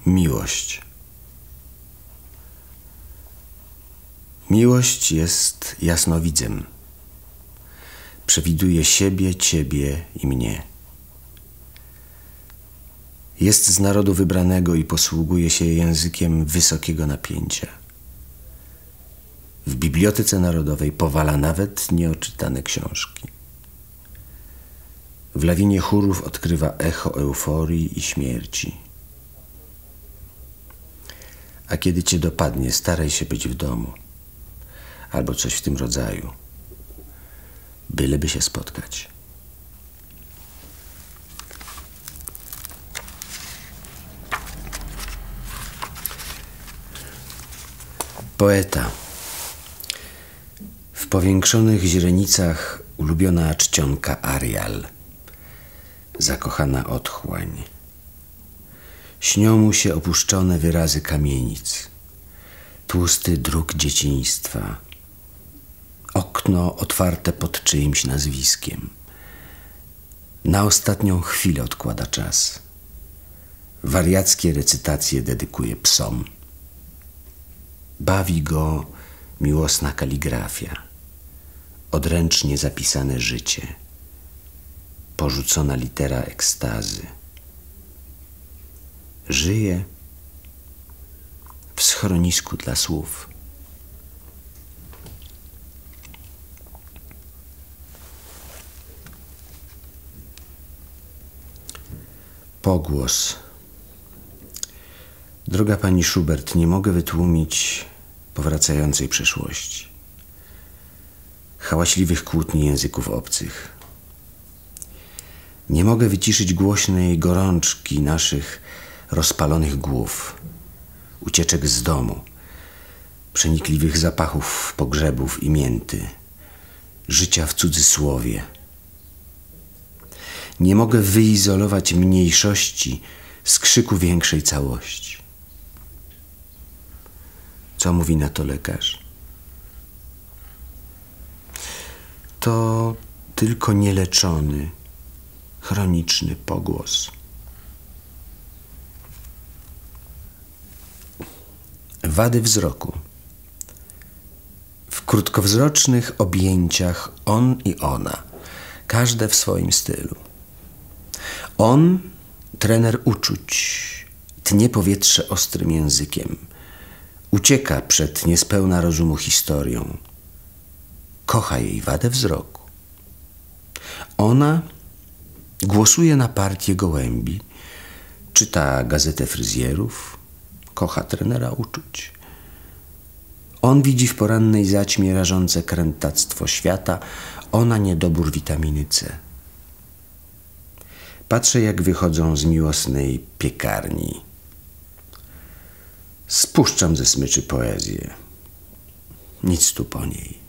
Miłość. Miłość jest jasnowidzem. Przewiduje siebie, ciebie i mnie. Jest z narodu wybranego i posługuje się językiem wysokiego napięcia. W Bibliotece Narodowej powala nawet nieoczytane książki. W lawinie chórów odkrywa echo euforii i śmierci. A kiedy cię dopadnie, staraj się być w domu. Albo coś w tym rodzaju. Byleby się spotkać. Poeta. W powiększonych źrenicach ulubiona czcionka Arial. Zakochana otchłań. Śnią mu się opuszczone wyrazy kamienic. Tłusty druk dzieciństwa. Okno otwarte pod czyimś nazwiskiem. Na ostatnią chwilę odkłada czas. Wariackie recytacje dedykuje psom. Bawi go miłosna kaligrafia. Odręcznie zapisane życie. Porzucona litera ekstazy. Żyje w schronisku dla słów. Pogłos. Droga pani Schubert, nie mogę wytłumić powracającej przeszłości. Hałaśliwych kłótni języków obcych. Nie mogę wyciszyć głośnej gorączki naszych rozpalonych głów, ucieczek z domu, przenikliwych zapachów pogrzebów i mięty, życia w cudzysłowie. Nie mogę wyizolować mniejszości z krzyku większej całości. Co mówi na to lekarz? To tylko nieleczony, chroniczny pogłos. Wady wzroku. W krótkowzrocznych objęciach on i ona, każde w swoim stylu. On, trener uczuć, tnie powietrze ostrym językiem. Ucieka przed niespełna rozumu historią. Kocha jej wadę wzroku. Ona głosuje na partię gołębi, czyta gazetę fryzjerów, kocha trenera uczuć. On widzi w porannej zaćmie rażące krętactwo świata, ona niedobór witaminy C. Patrzę, jak wychodzą z miłosnej piekarni. Spuszczam ze smyczy poezję. Nic tu po niej.